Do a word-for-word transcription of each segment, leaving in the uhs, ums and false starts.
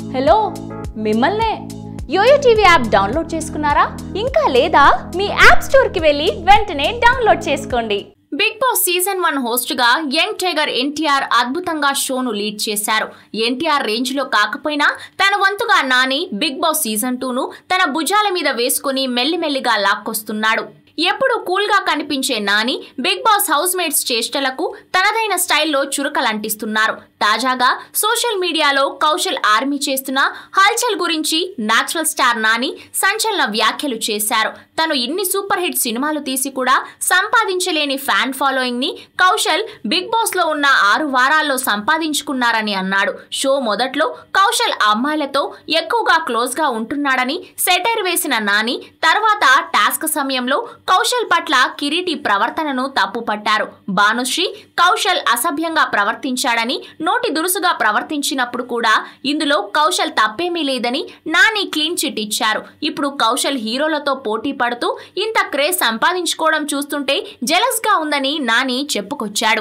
Hello మిమ్మల్నే yo-yo TV app download చేసుకున్నారా? ఇంకా లేదా మీ యాప్ స్టోర్ కి వెళ్ళి వెంటనే డౌన్లోడ్ చేసుకోండి. Big boss season one host గా యంగ్ టైగర్ ఎన్టీఆర్ అద్భుతంగా షోను లీడ్ చేశారు. ఎన్టీఆర్ రేంజ్ లో కాకపోయినా తన వంతుగా Nani big boss season two ను తన భుజాల మీద వేసుకుని మెల్లిమెల్లిగా లాక్కొస్తున్నాడు. ఎప్పుడు కూల్ గా కనిపించే Nani big boss housemates చేష్టలకు తనదైన స్టైల్లో చురకలంటిస్తున్నారు. తాజాగా సోషల్ మీడియాలో కౌశల్ ఆర్మీ చేస్తున్న హల్చల్ గురించి నేచురల్ స్టార్ నాని సంచలన వ్యాఖ్యలు చేశారు. తను ఇన్ని సూపర్ హిట్ సినిమాలు తీసి కూడా సంపాదించలేని ఫ్యాన్ ఫాలోయింగ్ ని కౌశల్ బిగ్ బాస్ లో ఉన్న ఆరు వారాల్లో సంపాదించుకున్నారని అన్నాడు. షో మొదట్లో కౌశల్ అమ్మాయిలతో ఎక్కువగా క్లోజ్ గా ఉంటున్నాడని సెటైర్ వేసిన నాని తర్వాత టాస్క్ సమయంలో కౌశల్ పట్ల కిరీటి ప్రవర్తనను తప్పుపట్టారు. భానుశ్రీ కౌశల్ అసభ్యంగా ప్రవర్తించాడని, నోటి దురుసుగా ప్రవర్తించినప్పుడు కూడా ఇందులో కౌశల్ తప్పేమీ లేదని నాని క్లీన్ చిట్ ఇచ్చారు. ఇప్పుడు కౌశల్ హీరోలతో పోటీ పడుతూ ఇంత క్రేజ్ సంపాదించుకోవడం చూస్తుంటే జెలస్ గా ఉందని నాని చెప్పుకొచ్చాడు.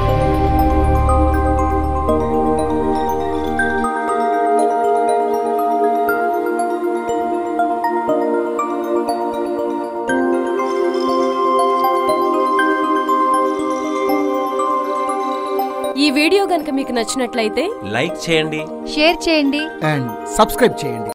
ఈ వీడియో గనుక మీకు నచ్చినట్లయితే లైక్ చేయండి, షేర్ చేయండి అండ్ సబ్స్క్రైబ్ చేయండి.